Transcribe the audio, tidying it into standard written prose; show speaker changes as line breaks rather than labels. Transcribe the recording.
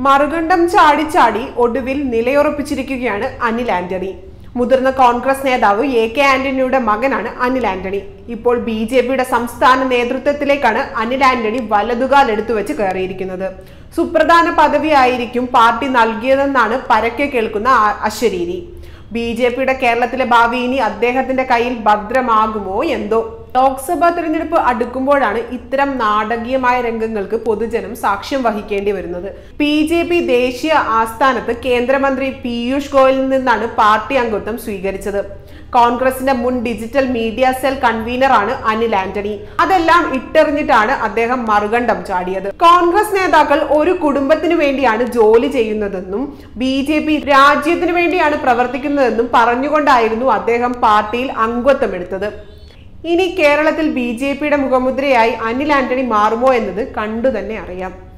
മറുകണ്ഠം ചാടി ചാടി ഒടുവിൽ നിലയുറപ്പിച്ചിരിക്കുകയാണ് അനിൽ ആന്റണി. മുതിർന്ന കോൺഗ്രസ് നേതാവ് എ.കെ. ആന്റണിയുടെ മകനാണ് അനിൽ ആന്റണി. ഇപ്പോൾ ബി.ജെ.പിയുടെ സംസ്ഥാന നേതൃത്വത്തിലേക്കാണ് അനിൽ ആന്റണി വലതുകാൽ എടുത്തു വെച്ച് കയറിയിരിക്കുന്നത്. സുപ്രധാന പദവിയായിരിക്കും പാർട്ടി നൽകിയതെന്നാണ് പരക്കെ കേൾക്കുന്ന അശരീരി. ബി.ജെ.പിയുടെ കേരളത്തിലെ ഭാവി ഇനി അദ്ദേഹത്തിന്റെ കയ്യിൽ ഭദ്രമാകുമോ എന്തോ. ലോക്സഭാ തെരഞ്ഞെടുപ്പ് അടുക്കുമ്പോഴാണ് ഇത്തരം നാടകീയമായ രംഗങ്ങൾക്ക് പൊതുജനം സാക്ഷ്യം വഹിക്കേണ്ടി വരുന്നത്. ബി.ജെ.പി ദേശീയ ആസ്ഥാനത്ത് കേന്ദ്രമന്ത്രി പീയൂഷ് ഗോയലിൽ നിന്നാണ് പാർട്ടി അംഗത്വം സ്വീകരിച്ചത്. കോൺഗ്രസിന്റെ മുൻ ഡിജിറ്റൽ മീഡിയ സെൽ കൺവീനറാണ് അനിൽ ആന്റണി. അതെല്ലാം ഇട്ടെറിഞ്ഞിട്ടാണ് അദ്ദേഹം മറുകണ്ഠം ചാടിയത്. കോൺഗ്രസ് നേതാക്കൾ ഒരു കുടുംബത്തിനു വേണ്ടിയാണ് ജോലി ചെയ്യുന്നതെന്നും ബി.ജെ.പി രാജ്യത്തിനു വേണ്ടിയാണ് പ്രവർത്തിക്കുന്നതെന്നും പറഞ്ഞുകൊണ്ടായിരുന്നു അദ്ദേഹം പാർട്ടിയിൽ അംഗത്വം എടുത്തത്. ഇനി കേരളത്തിൽ ബി.ജെ.പിയുടെ മുഖമുദ്രയായി അനിൽ ആന്റണി മാറുമോ എന്നത് കണ്ടു തന്നെ അറിയാം.